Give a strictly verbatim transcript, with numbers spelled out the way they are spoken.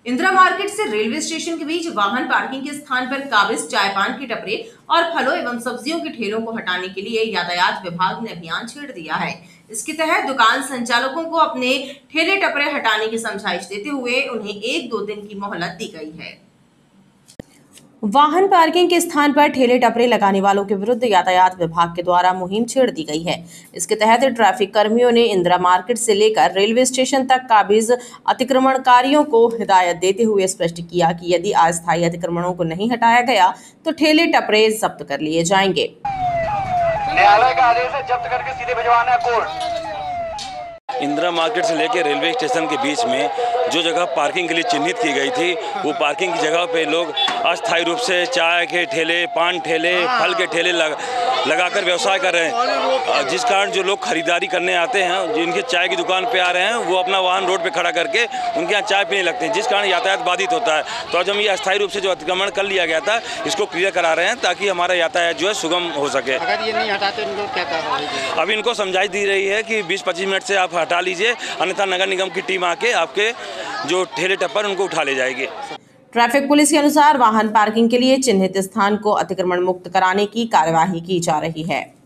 Indira market से railway station के बीच वाहन पार्किंग के स्थान पर काबिज चाय पान के टपरे और फलों एवं सब्जियों के ठेलों को हटाने के लिए यातायात विभाग ने अभियान छेड़ दिया है। इसके तहत दुकान संचालकों को अपने ठेले टपरे हटाने की समझाइश देते हुए उन्हें एक दो दिन की मोहलत दी गई है। वाहन पार्किंग के स्थान पर ठेले टपरे लगाने वालों के विरुद्ध यातायात विभाग के द्वारा मुहिम छेड़ दी गई है। इसके तहत ट्रैफिक कर्मियों ने इंदिरा मार्केट से लेकर रेलवे स्टेशन तक काबिज अतिक्रमणकारियों को हिदायत देते हुए स्पष्ट किया कि यदि अस्थायी अतिक्रमणों को नहीं हटाया गया तो ठेले टपरे जब्त कर लिए जाएंगे। न्यायालय का आदेश है जब्त करके सीधे भिजवाना है कोर्ट। इंदिरा मार्केट से लेकर रेलवे स्टेशन के बीच में जो जगह पार्किंग के लिए चिन्हित की गई थी, वो पार्किंग की जगह पे लोग अस्थायी रूप से चाय के ठेले, पान ठेले, फल के ठेले लग, लगाकर व्यवसाय कर रहे हैं, जिस कारण जो लोग खरीदारी करने आते हैं, जिनके चाय की दुकान पे आ रहे हैं, वो अपना वाहन रोड पे खड़ा करके उनके यहाँ चाय पीने लगते हैं, जिस कारण यातायात बाधित होता है। तो आज हम ये अस्थायी रूप से जो अतिक्रमण कर लिया गया था, इसको क्लियर करा रहे हैं ताकि हमारा यातायात जो है सुगम हो सके। अगर ये नहीं हटाते इनको क्या कर? अभी इनको समझाइश दी रही है कि बीस पच्चीस मिनट से आप हटा लीजिए, अन्यथा नगर निगम की टीम आके आपके जो ठेले टप्पर उनको उठा ले जाएगी। ट्रैफिक पुलिस के अनुसार वाहन पार्किंग के लिए चिन्हित स्थान को अतिक्रमण मुक्त कराने की कार्यवाही की जा रही है।